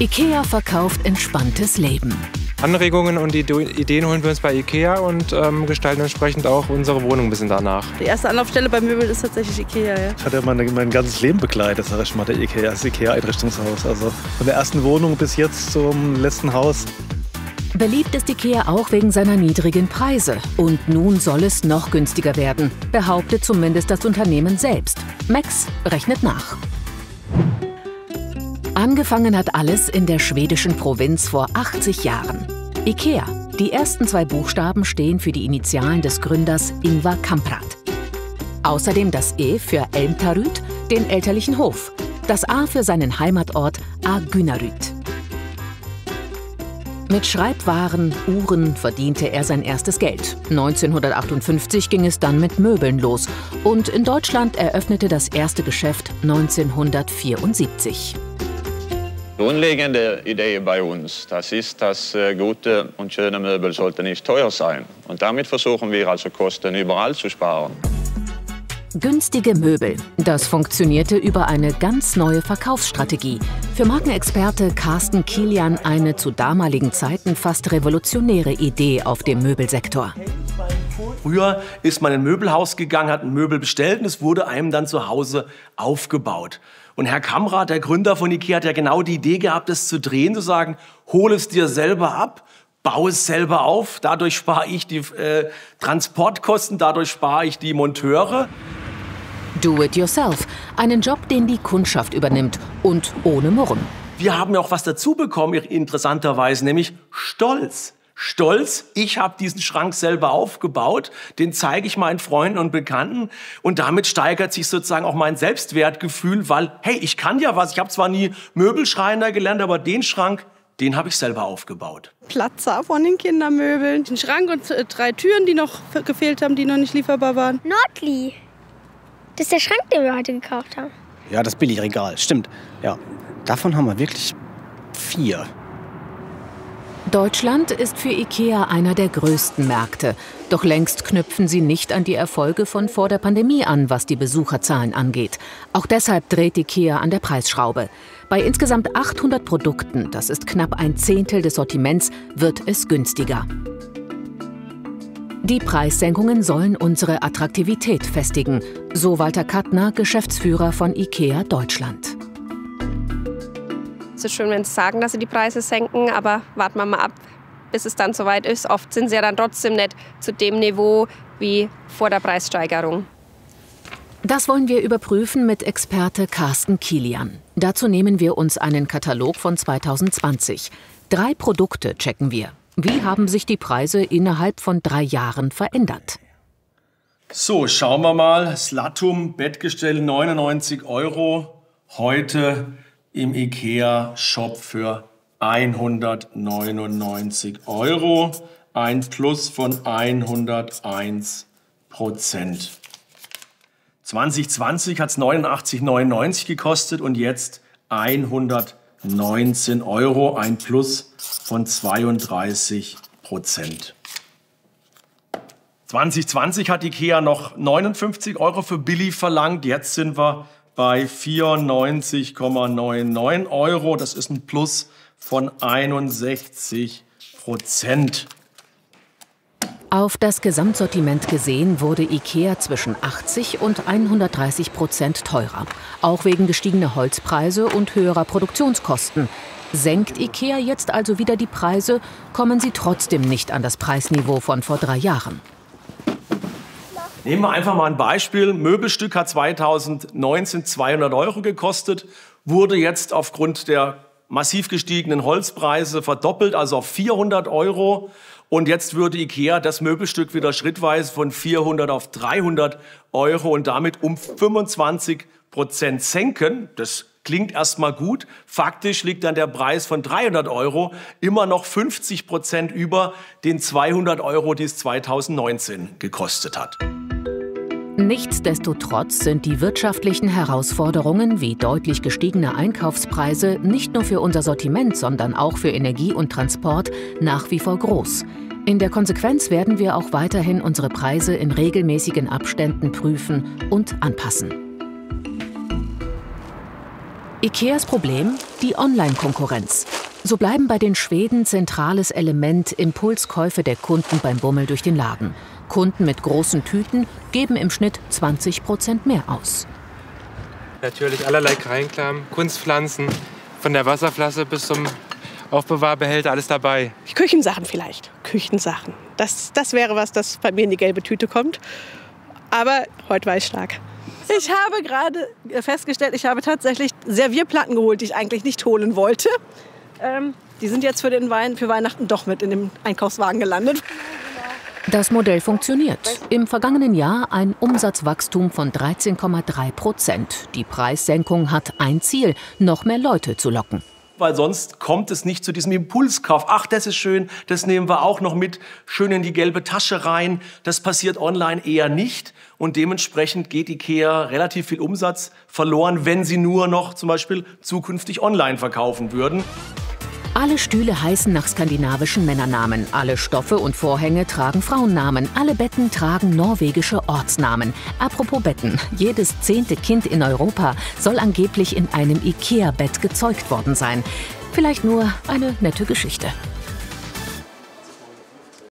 IKEA verkauft entspanntes Leben. Anregungen und Ideen holen wir uns bei IKEA und gestalten entsprechend auch unsere Wohnung ein bisschen danach. Die erste Anlaufstelle bei Möbeln ist tatsächlich IKEA. Ja. Das hat ja mein ganzes Leben begleitet, sag ich mal, der IKEA, das IKEA-Einrichtungshaus. Also von der ersten Wohnung bis jetzt zum letzten Haus. Beliebt ist IKEA auch wegen seiner niedrigen Preise. Und nun soll es noch günstiger werden, behauptet zumindest das Unternehmen selbst. Max rechnet nach. Angefangen hat alles in der schwedischen Provinz vor 80 Jahren. IKEA. Die ersten 2 Buchstaben stehen für die Initialen des Gründers Ingvar Kamprad. Außerdem das E für Älmtaryd, den elterlichen Hof. Das A für seinen Heimatort Agunnaryd. Mit Schreibwaren, Uhren verdiente er sein erstes Geld. 1958 ging es dann mit Möbeln los. Und in Deutschland eröffnete das erste Geschäft 1974. Grundlegende Idee bei uns, das ist, dass gute und schöne Möbel sollten nicht teuer sein. Und damit versuchen wir also Kosten überall zu sparen. Günstige Möbel. Das funktionierte über eine ganz neue Verkaufsstrategie. Für Markenexperte Carsten Kilian eine zu damaligen Zeiten fast revolutionäre Idee auf dem Möbelsektor. Früher ist man in ein Möbelhaus gegangen, hat ein Möbel bestellt und es wurde einem dann zu Hause aufgebaut. Und Herr Kamprad, der Gründer von IKEA, hat ja genau die Idee gehabt, es zu drehen, zu sagen, hol es dir selber ab, baue es selber auf, dadurch spare ich die Transportkosten, dadurch spare ich die Monteure. Do it yourself, einen Job, den die Kundschaft übernimmt und ohne Murren. Wir haben ja auch was dazu bekommen, interessanterweise, nämlich Stolz. Stolz, ich habe diesen Schrank selber aufgebaut, den zeige ich meinen Freunden und Bekannten und damit steigert sich sozusagen auch mein Selbstwertgefühl, weil, hey, ich kann ja was, ich habe zwar nie Möbelschreiner gelernt, aber den Schrank, den habe ich selber aufgebaut. Platzer von den Kindermöbeln, den Schrank und 3 Türen, die noch gefehlt haben, die noch nicht lieferbar waren. Nordli, das ist der Schrank, den wir heute gekauft haben. Ja, das Billigregal, stimmt. Ja, davon haben wir wirklich 4. Deutschland ist für IKEA einer der größten Märkte. Doch längst knüpfen sie nicht an die Erfolge von vor der Pandemie an, was die Besucherzahlen angeht. Auch deshalb dreht IKEA an der Preisschraube. Bei insgesamt 800 Produkten, das ist knapp 1/10 des Sortiments, wird es günstiger. Die Preissenkungen sollen unsere Attraktivität festigen, so Walter Kattner, Geschäftsführer von IKEA Deutschland. Es ist schön, wenn sie sagen, dass sie die Preise senken, aber warten wir mal ab, bis es dann soweit ist. Oft sind sie ja dann trotzdem nicht zu dem Niveau wie vor der Preissteigerung. Das wollen wir überprüfen mit Experte Carsten Kilian. Dazu nehmen wir uns einen Katalog von 2020. 3 Produkte checken wir. Wie haben sich die Preise innerhalb von 3 Jahren verändert? So, schauen wir mal. Slatum, Bettgestell, 99 €. Heute im IKEA-Shop für 199 €. Ein Plus von 101%. 2020 hat es 89,99 € gekostet und jetzt 119 €. Ein Plus von 32%. 2020 hat IKEA noch 59 € für Billy verlangt. Jetzt sind wir bei 94,99 €. Das ist ein Plus von 61%. Auf das Gesamtsortiment gesehen wurde IKEA zwischen 80 und 130% teurer. Auch wegen gestiegener Holzpreise und höherer Produktionskosten. Senkt IKEA jetzt also wieder die Preise, kommen sie trotzdem nicht an das Preisniveau von vor 3 Jahren. Nehmen wir einfach mal ein Beispiel. Möbelstück hat 2019 200 € gekostet, wurde jetzt aufgrund der massiv gestiegenen Holzpreise verdoppelt, also auf 400 €. Und jetzt würde IKEA das Möbelstück wieder schrittweise von 400 auf 300 € und damit um 25% senken. Das klingt erstmal gut. Faktisch liegt dann der Preis von 300 € immer noch 50% über den 200 €, die es 2019 gekostet hat. Nichtsdestotrotz sind die wirtschaftlichen Herausforderungen wie deutlich gestiegene Einkaufspreise nicht nur für unser Sortiment, sondern auch für Energie und Transport nach wie vor groß. In der Konsequenz werden wir auch weiterhin unsere Preise in regelmäßigen Abständen prüfen und anpassen. Ikeas Problem? Die Online-Konkurrenz. So bleiben bei den Schweden zentrales Element Impulskäufe der Kunden beim Bummel durch den Laden. Kunden mit großen Tüten geben im Schnitt 20% mehr aus. Natürlich allerlei Kleinkram, Kunstpflanzen, von der Wasserflasche bis zum Aufbewahrbehälter, alles dabei. Küchensachen vielleicht. Küchensachen. Das wäre was, das bei mir in die gelbe Tüte kommt. Aber heute war ich stark. Ich habe gerade festgestellt, ich habe tatsächlich Servierplatten geholt, die ich eigentlich nicht holen wollte. Die sind jetzt für Weihnachten doch mit in dem Einkaufswagen gelandet. Das Modell funktioniert. Im vergangenen Jahr ein Umsatzwachstum von 13,3%. Die Preissenkung hat ein Ziel, noch mehr Leute zu locken. Weil sonst kommt es nicht zu diesem Impulskauf. Ach, das ist schön, das nehmen wir auch noch mit, schön in die gelbe Tasche rein. Das passiert online eher nicht. Und dementsprechend geht IKEA relativ viel Umsatz verloren, wenn sie nur noch zum Beispiel zukünftig online verkaufen würden. Alle Stühle heißen nach skandinavischen Männernamen. Alle Stoffe und Vorhänge tragen Frauennamen. Alle Betten tragen norwegische Ortsnamen. Apropos Betten. Jedes 10. Kind in Europa soll angeblich in einem IKEA-Bett gezeugt worden sein. Vielleicht nur eine nette Geschichte.